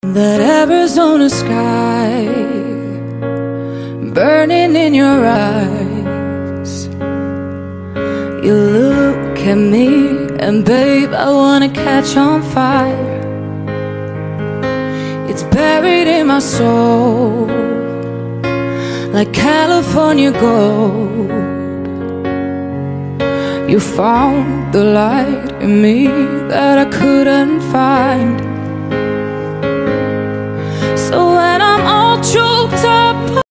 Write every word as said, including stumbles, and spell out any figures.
That Arizona sky burning in your eyes. You look at me and babe, I wanna catch on fire. It's buried in my soul like California gold. You found the light in me that I couldn't find.